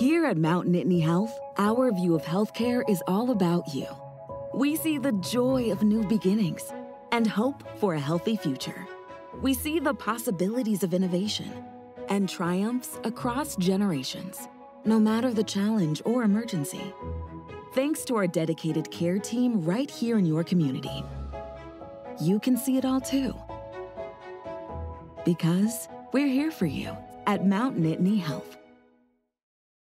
Here at Mount Nittany Health, our view of healthcare is all about you. We see the joy of new beginnings and hope for a healthy future. We see the possibilities of innovation and triumphs across generations, no matter the challenge or emergency. Thanks to our dedicated care team right here in your community, you can see it all too. Because we're here for you at Mount Nittany Health.